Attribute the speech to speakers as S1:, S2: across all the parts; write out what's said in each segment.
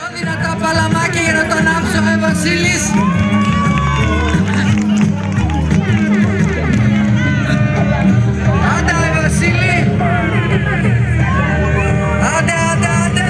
S1: δυνατά παλαμάκια για να το ανάψω, Βασίλης. Άντε, Βασίλη. Άντε, άντε, άντε.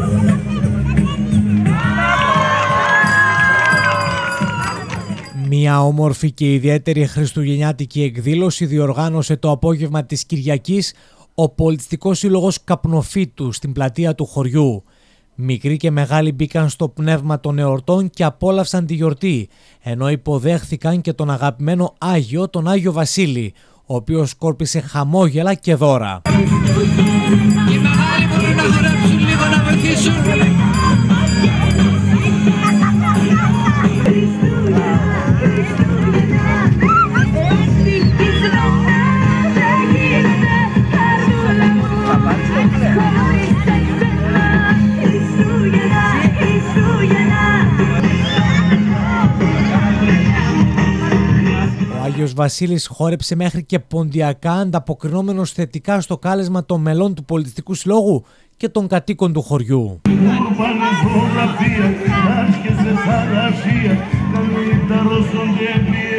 S2: Μια όμορφη και ιδιαίτερη χριστουγεννιάτικη εκδήλωση διοργάνωσε το απόγευμα της Κυριακής ο Πολιτιστικός Σύλλογος Καπνοφύτου στην πλατεία του χωριού. Μικροί και μεγάλοι μπήκαν στο πνεύμα των εορτών και απόλαυσαν τη γιορτή, ενώ υποδέχθηκαν και τον αγαπημένο Άγιο, τον Άγιο Βασίλη, ο οποίος σκόρπισε χαμόγελα και δώρα.
S1: Οι μεγάλοι μπορούν να χορέψουν λίγο, να βοηθήσουν.
S2: Ο Άγιος Βασίλης χόρεψε μέχρι και ποντιακά, ανταποκρινόμενος θετικά στο κάλεσμα των μελών του Πολιτιστικού Συλλόγου και των κατοίκων του χωριού.
S3: Άρχισε σαν Ρασία, καλύτερος στον